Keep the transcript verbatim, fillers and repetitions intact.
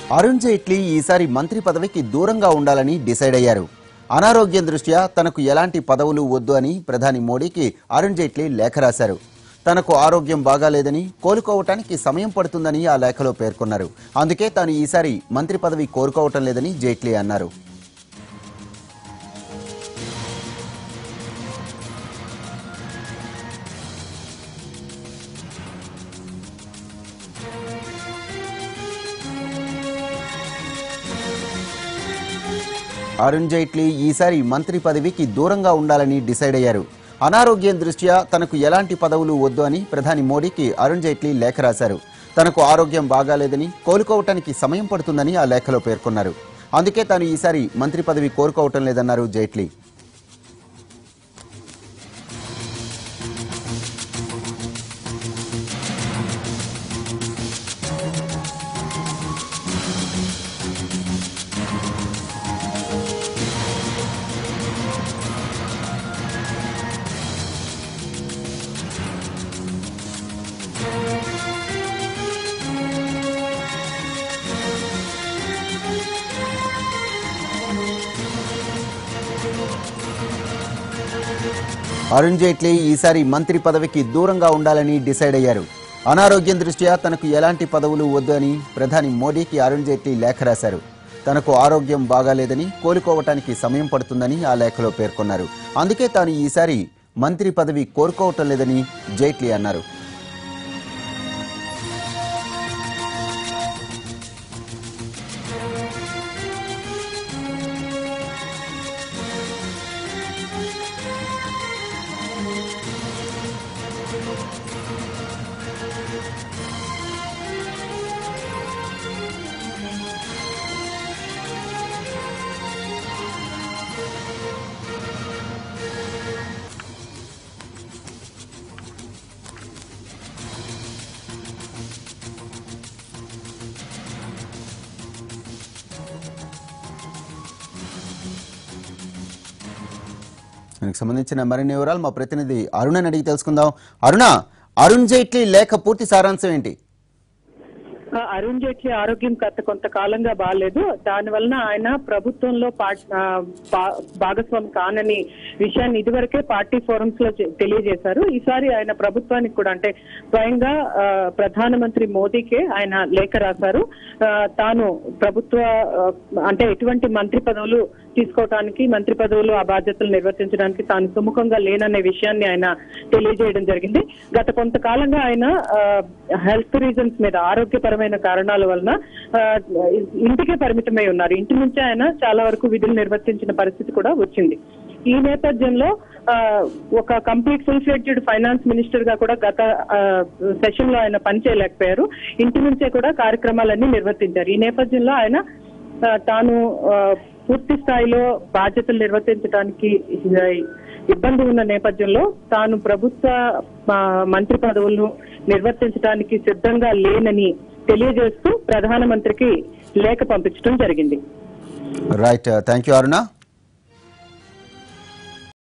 అరుణ్ జైట్లీ ఈసారి మంత్రి పదవికి దూరంగా ఉండాలని డిసైడ్ అయ్యారు. అనారోగ్యం దృష్ట్యా తనకు ఎలాంటి పదవులు వద్దు అని ప్రధాని మోడీకి అరుణ్ జైట్లీ లేఖ రాశారు. తనకు ఆరోగ్యం బాగాలేదని, కోలుకోవటానికి సమయం పడుతుందని ఆ లేఖలో పేర్కొన్నారు. అందుకే తాను ఈసారి మంత్రి పదవి కోరుకోవటం లేదని జైట్లీ అన్నారు. అరుణ్ జైట్లీ ఈసారి మంత్రి పదవికి దూరంగా ఉండాలని డిసైడ్ అయ్యారు. అనారోగ్యం దృష్ట్యా తనకు ఎలాంటి పదవులు వద్దు అని ప్రధాని మోడీకి అరుణ్ జైట్లీ లేఖ రాశారు. తనకు ఆరోగ్యం బాగాలేదని, కోలుకోవటానికి సమయం పడుతుందని ఆ లేఖలో పేర్కొన్నారు. అందుకే తాను ఈసారి మంత్రి పదవి కోరుకోవటం లేదన్నారు జైట్లీ. అరుణ్ జైట్లీ ఈసారి మంత్రి పదవికి దూరంగా ఉండాలని డిసైడ్ అయ్యారు. అనారోగ్యం దృష్ట్యా తనకు ఎలాంటి పదవులు వద్దు అని ప్రధాని మోడీకి అరుణ్ జైట్లీ లేఖ రాశారు. తనకు ఆరోగ్యం బాగాలేదని, కోలుకోవటానికి సమయం పడుతుందని ఆ లేఖలో పేర్కొన్నారు. అందుకే తాను ఈసారి మంత్రి పదవి కోరుకోవటం లేదని జైట్లీ అన్నారు. దీనికి సంబంధించిన మరిన్ని వివరాలు మా ప్రతినిధి అరుణని అడిగి తెలుసుకుందాం. అరుణ, అరుణ్ జైట్లీ లేఖ పూర్తి సారాంశం ఏంటి? అరుణ్ జైట్లీ ఆరోగ్యం గత కొంతకాలంగా బాగాలేదు. దాని వలన ఆయన ప్రభుత్వంలో భాగస్వామి కానని విషయాన్ని ఇదివరకే పార్టీ ఫోరమ్స్ లో తెలియజేశారు. ఈసారి ఆయన ప్రభుత్వానికి కూడా, అంటే స్వయంగా ప్రధానమంత్రి మోదీకే ఆయన లేఖ రాశారు. తాను ప్రభుత్వ అంటే ఎటువంటి మంత్రి పదవులు తీసుకోవడానికి, మంత్రి పదవులు ఆ బాధ్యతలు నిర్వర్తించడానికి తాను సుముఖంగా లేననే విషయాన్ని ఆయన తెలియజేయడం జరిగింది. గత కొంతకాలంగా ఆయన హెల్త్ రీజన్స్ మీద, ఆరోగ్యపరమైన కారణాల వలన ఇంటికే పరిమితమై ఉన్నారు. ఇంటి నుంచే ఆయన చాలా వరకు విధులు నిర్వర్తించిన పరిస్థితి కూడా వచ్చింది. ఈ నేపథ్యంలో ఒక complete full fledged finance minister గా కూడా గత సెషన్ లో ఆయన పనిచేయలేకపోయారు. ఇంటి నుంచే కూడా కార్యక్రమాలన్నీ నిర్వర్తించారు. ఈ నేపథ్యంలో ఆయన తాను పూర్తి స్థాయిలో బాధ్యతలు నిర్వర్తించడానికి ఇబ్బంది ఉన్న నేపథ్యంలో తాను ప్రభుత్వ మంత్రి పదవులను నిర్వర్తించడానికి సిద్ధంగా లేనని తెలియజేస్తూ ప్రధానమంత్రికి లేఖ పంపించడం జరిగింది. Right, thank you Aruna.